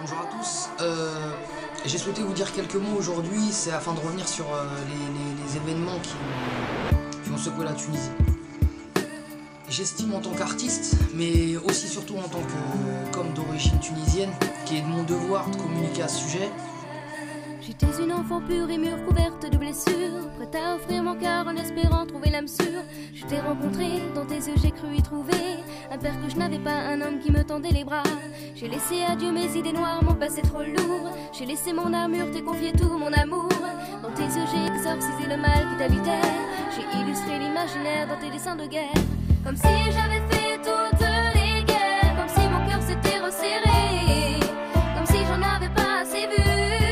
Bonjour à tous, j'ai souhaité vous dire quelques mots aujourd'hui, c'est afin de revenir sur les événements qui ont secoué la Tunisie. J'estime en tant qu'artiste, mais aussi surtout en tant qu'homme d'origine tunisienne, qu'il est de mon devoir de communiquer à ce sujet. J'étais une enfant pure et mûre, couverte de blessures, prête à offrir mon cœur en espérant trouver l'âme sûre. Je t'ai rencontré, dans tes yeux j'ai cru y trouver un père que je n'avais pas, un homme qui me tendait les bras. J'ai laissé à Dieu mes idées noires, mon passé trop lourd. J'ai laissé mon armure, t'ai confié tout mon amour. Dans tes yeux j'ai exorcisé le mal qui t'habitait. J'ai illustré l'imaginaire dans tes dessins de guerre. Comme si j'avais fait toutes les guerres, comme si mon cœur s'était resserré, comme si j'en avais pas assez vu.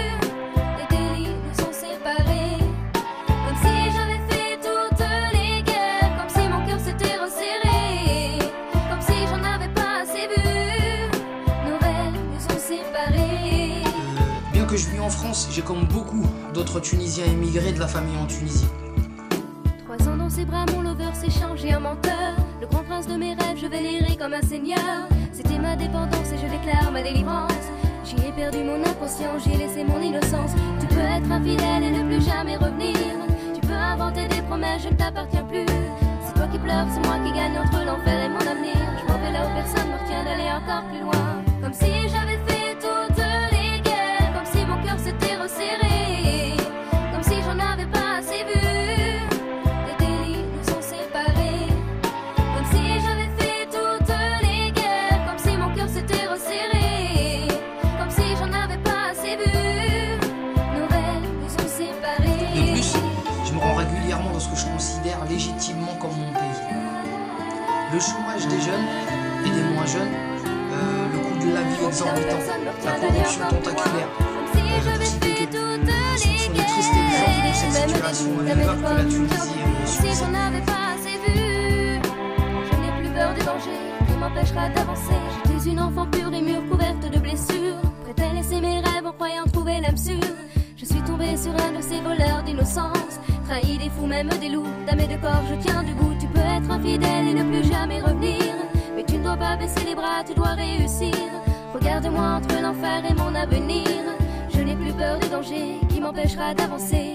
Bien que je vis en France, j'ai comme beaucoup d'autres Tunisiens émigrés de la famille en Tunisie. 3 ans dans ses bras, mon lover s'est changé en menteur. Le grand prince de mes rêves, je vénérais comme un seigneur. C'était ma dépendance et je déclare ma délivrance. J'y ai perdu mon inconscience, j'y ai laissé mon innocence. Tu peux être infidèle et ne plus jamais revenir. Tu peux inventer des promesses, je ne t'appartiens plus. C'est toi qui pleures, c'est moi qui gagne entre l'enfer et mon avenir. Je m'en vais là où personne me retient d'aller encore plus loin. Comme si j'avais fait toutes les guerres, comme si mon cœur s'était resserré, comme si j'en avais pas assez vu. Les délits nous ont séparés. Comme si j'avais fait toutes les guerres, comme si mon cœur s'était resserré, comme si j'en avais pas assez vu. Nos rêves nous ont séparés. De plus, je me rends régulièrement dans ce que je considère légitimement comme mon pays. Le chômage des jeunes et des moins jeunes, le coût de la vie exorbitant, la corruption tentaculaire. Pour citer que ce sont des tristes exemples de cette situation invivable que la Tunisie subit. Si j'en avais pas assez vu, je n'ai plus peur des dangers qui m'empêchera d'avancer. J'étais une enfant pure et mûre, couverte de blessures, prête à laisser mes rêves en croyant trouver l'âme sûre. Je suis tombée sur un de ces voleurs d'innocence, trahi des fous, même des loups, damnés de corps, je tiens debout. Tu peux être infidèle et ne plus jamais revenir, mais tu ne dois pas baisser les bras, tu dois réussir. Regarde-moi entre l'enfer et mon avenir. Je n'ai plus peur des dangers qui m'empêchera d'avancer.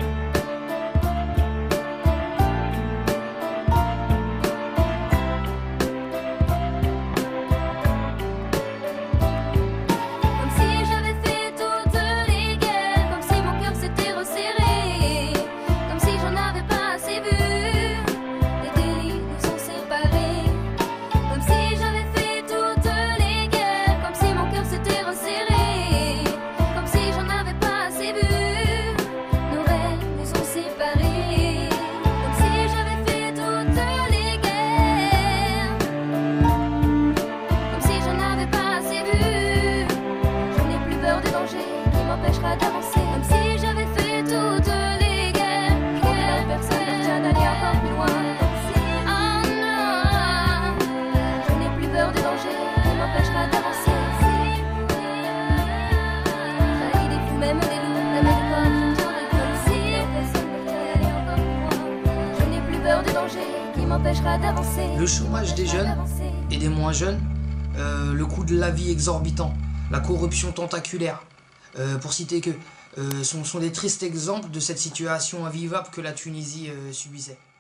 D'avancer, comme si j'avais fait toutes les guerres, personne ne tient d'aller encore plus loin. Oh non, je n'ai plus peur des dangers qui m'empêchera d'avancer. Trahi des fous, même des loups, damnés de corps, je tiens de personne ne tient d'aller encore plus loin. Je n'ai plus peur des dangers qui m'empêchera d'avancer. Le chômage des jeunes et des moins jeunes, le coût de la vie exorbitant, la corruption tentaculaire. Pour citer que sont des tristes exemples de cette situation invivable que la Tunisie subissait.